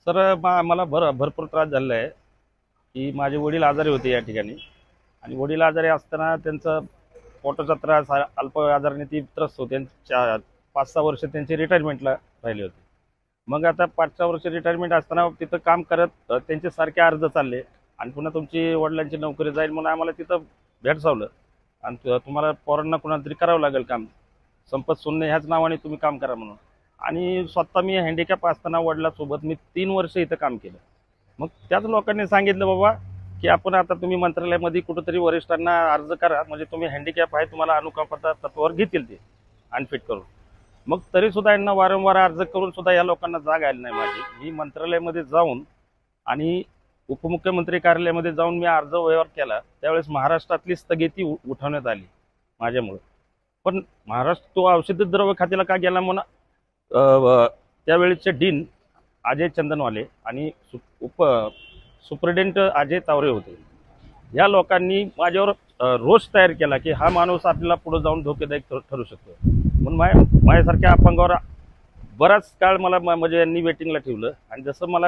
Sir मला भरपूर त्रास झालेला आहे की माझे वडील आजारी होते या ठिकाणी आणि वडील आजारी असताना त्यांचा पोटाचा त्रास अल्प आजाराने ती त्रस्त होते. 5-6 वर्ष त्यांची रिटायरमेंटला राहिली होती. मग आता 5-6 वर्ष रिटायरमेंट असताना तिथं काम करत त्यांचे सारखे अर्ज चालले आणि पुन्हा तुमची वडिलांची नोकरी जाईल म्हणून आम्हाला तिथं भेडसावलं आणि तुम्हाला पोरांना कुणाला तरी करावं लागेल काम, संपत सोन्ने ह्याच नावाने तुम्ही काम करा म्हणून. आणि स्वतः मी हँडिकॅप असताना वडिलांसोबत मी 3 वर्ष इथं काम केलं. मग त्याच लोकांनी सांगितलं बाबा की आपण आता तुम्ही मंत्रालयामध्ये कुठंतरी वरिष्ठांना अर्ज करा, म्हणजे तुम्ही हँडिकॅप आहे तुम्हाला अनुकंपा तत्वावर घेतील ते अनफिट करून. मग तरी सुद्धा यांना वारंवार अर्ज करून सुद्धा या लोकांना जाग आली नाही माझी. मी मंत्रालयामध्ये जाऊन आणि उपमुख्यमंत्री कार्यालयामध्ये जाऊन मी अर्ज व्यवहार केला, त्यावेळेस महाराष्ट्रातली स्थगिती उठवण्यात आली माझ्यामुळे. पण महाराष्ट्र तो औषधी द्रव्य खात्याला का गेला म्हणून त्यावेळेचे डीन अजय चंदनवाले आणि सुप्रिटेंडेंट अजय तावरे होते. या लोकांनी माझ्यावर रोष तयार केला की हा माणूस आपल्याला पुढे जाऊन धोकेदायक ठरू शकतो म्हणून माझ्यासारख्या अपंगावर बराच काळ मला म्हणजे यांनी वेटिंगला ठेवलं. आणि जसं मला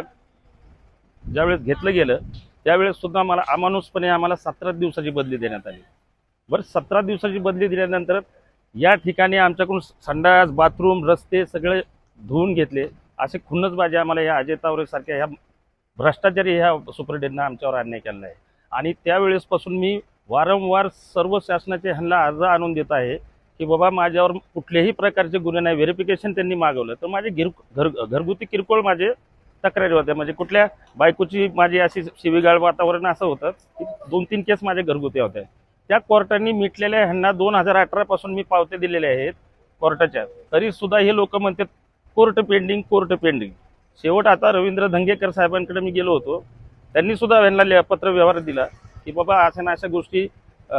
ज्यावेळेस घेतलं गेलं त्यावेळेस सुद्धा मला अमानुषपणे आम्हाला 17 दिवसाची बदली देण्यात आली. बरं, 17 दिवसाची बदली दिल्यानंतर या ठिकाणी आमच्याकडून संडास बाथरूम रस्ते सगळे धुवून घेतले. असे खुन्नसबाजी आम्हाला ह्या अजय तावरे सारख्या ह्या भ्रष्टाचारी ह्या सुप्रिटेंडेंटनं आमच्यावर अन्याय केला आहे. आणि त्यावेळेसपासून मी वारंवार सर्व शासनाचे ह्यांना अर्ज आणून देत आहे की बाबा माझ्यावर कुठल्याही प्रकारचे गुन्हे नाही. व्हेरिफिकेशन त्यांनी मागवलं तर माझे घरगुती किरकोळ माझे तक्रारी होत्या. म्हणजे कुठल्या बायकोची माझी अशी शिवीगाळ वातावरण असं होतं की 2-3 केस माझ्या घरगुती होत्या. त्या कोर्टाने मिटलेल्या ह्यांना 2018 पासून मी पावत्या दिलेल्या आहेत कोर्टाच्या. तरी सुद्धा हे लोक म्हणतात कोर्ट पेंडिंग कोर्ट पेंडिंग. शेवट आता रवींद्र धंगेकर साहेबांकडे मी गेलो होतो, त्यांनी सुद्धा ह्यांना पत्र व्यवहार दिला की बाबा अशा ना अशा गोष्टी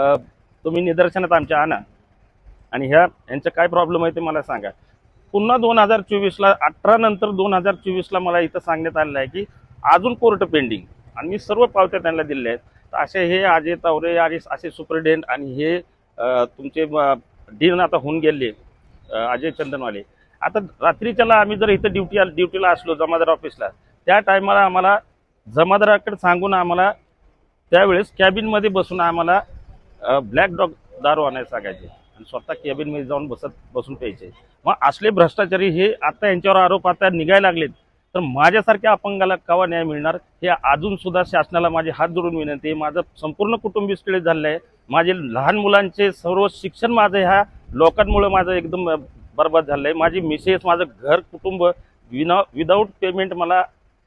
तुम्ही निदर्शनात आमच्या आणा आणि यांचं काय प्रॉब्लेम आहे ते मला सांगा. पुन्हा 2024ला 18 नंतर 2024ला मला इथं सांगण्यात आलेलं आहे की अजून कोर्ट पेंडिंग आणि मी सर्व पावत्या त्यांना दिलेल्या आहेत. तर असे हे अजय तावरे आणि असे सुप्रिटेंडेंट आणि हे तुमचे डीन आता होऊन गेले अजय चंदनवाले. आता रात्रीच्याला आम्ही जर इथं ड्युटीला असलो जमादार ऑफिसला, त्या टायमाला आम्हाला जमादाराकडे सांगून आम्हाला त्यावेळेस कॅबिनमध्ये बसून आम्हाला ब्लॅक डॉग दारू आणायला सांगायचे आणि स्वतः कॅबिनमध्ये जाऊन बसून प्यायचे. मग असले भ्रष्टाचारी हे आता यांच्यावर आरोप आता निघायला लागलेत. तर माझ्यासारख्या अपंगाला केव्हा न्याय मिळणार हे अजून सुद्धा शासनाला माझे हात जोडून विनंती आहे. माझं संपूर्ण कुटुंब विस्कळीत झालेलं आहे. माझे लहान मुलांचे सर्व शिक्षण माझं ह्या लोकांमुळे माझं एकदम बरबाद झालं आहे. माझी मिसेस माझं घर कुटुंब विदाऊट पेमेंट मला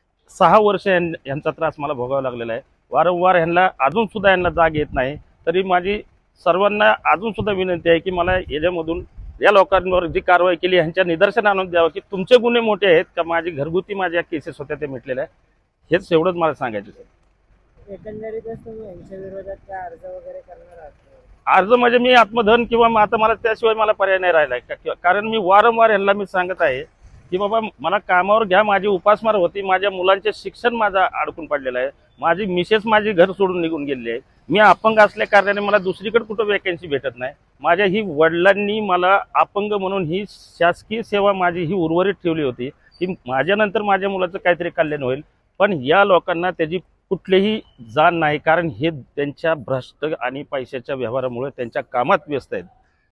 6 वर्ष यांचा त्रास मला भोगावा लागलेला आहे. वारंवार ह्यांना अजून सुद्धा यांना जाग येत नाही. तरी माझी सर्वांना अजून सुद्धा विनंती आहे की मला याच्यामधून या लोकांवर जी कारवाई केली ह्यांच्या निदर्शन आणून द्यावं की तुमचे गुन्हे मोठे आहेत का माझी घरगुती माझ्या केसेस होत्या ते मिटलेल्या आहे. हेच एवढंच मला सांगायचं सर. एकंदरीतच तुम्ही यांच्या विरोधात काय अर्ज वगैरे करणार आहात? अर्ज म्हणजे मी आत्मधन किंवा आता मला त्याशिवाय मला पर्याय नाही राहिला आहे. कारण मी वारंवार यांना मी सांगत आहे की बाबा मला कामावर घ्या. माझी उपासमार होती, माझ्या मुलांचे शिक्षण माझं अडकून पडलेलं आहे. माझी मिसेस माझी घर सोडून निघून गेलेली आहे. मी अपंग असल्या कारणाने मला दुसरीकडे कुठं वॅकन्सी भेटत नाही. माझ्या ही वडिलांनी मला अपंग म्हणून ही शासकीय सेवा माझी ही उर्वरित ठेवली होती की माझ्यानंतर माझ्या मुलाचं काहीतरी कल्याण होईल. पण या लोकांना त्याची कुठलीही जाण नाही, कारण हे त्यांच्या भ्रष्ट आणि पैशाच्या व्यवहारामुळे त्यांच्या कामात व्यस्त आहेत.